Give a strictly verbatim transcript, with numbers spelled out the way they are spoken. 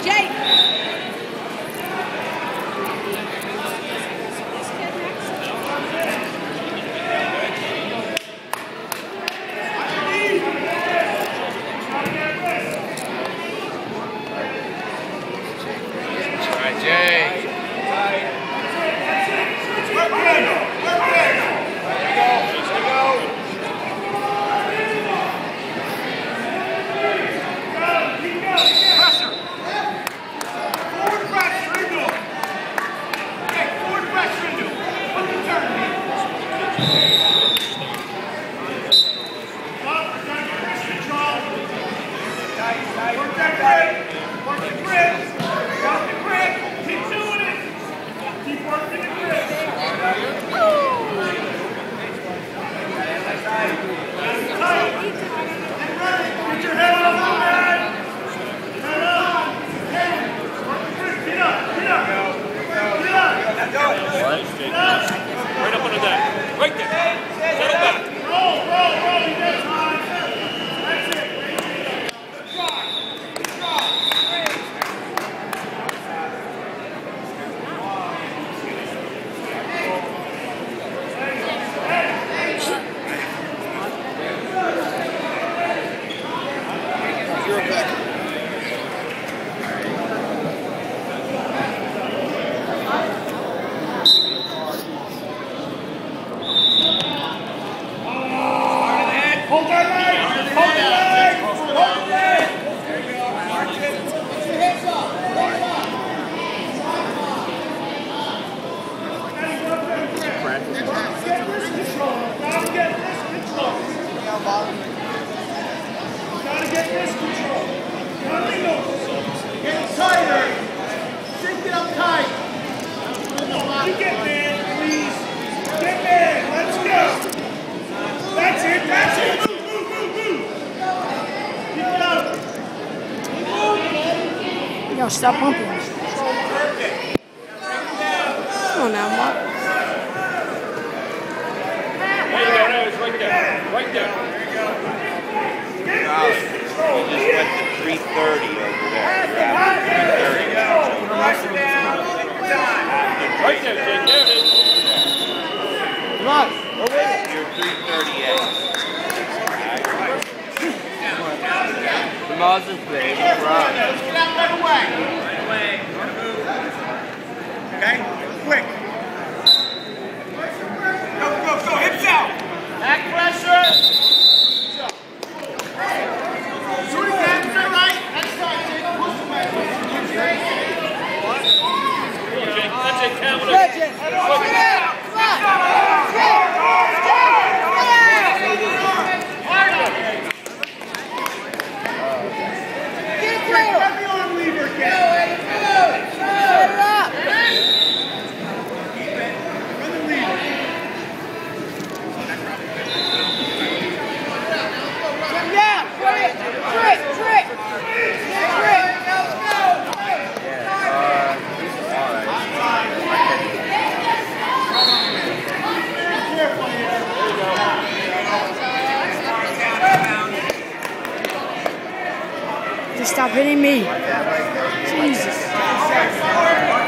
Right up under that. Right there. Settle back. Roll, roll, roll. You got time. That's it. Good try. Good try. You're back. Hold that leg! Hold the leg! Hold the leg! There you go. March it. Put your hips up. Hips up. Get this control. Gotta get this control. Gotta get this control. Nothing else. Get tighter. Shake it up tight. You get man, please. Get man. Let's go. That's it. That's it. Yo, stop pumping. Come on now, Mark. There you go, no, it's right there. Right there. Golly, you just went to three thirty over there. You're at three thirty now. Right there, Jake. There it is. Come on, go with it. You're three thirty-eight. The Moses baby, run. Get out right away. Right away. Okay? Quick. Go, go, go. Hips out. Back pressure. Shoot it down to the right. That's right, Jake. Push away. Jake, that's it, count it. Good, Jake. Come on. Just stop hitting me. Jesus.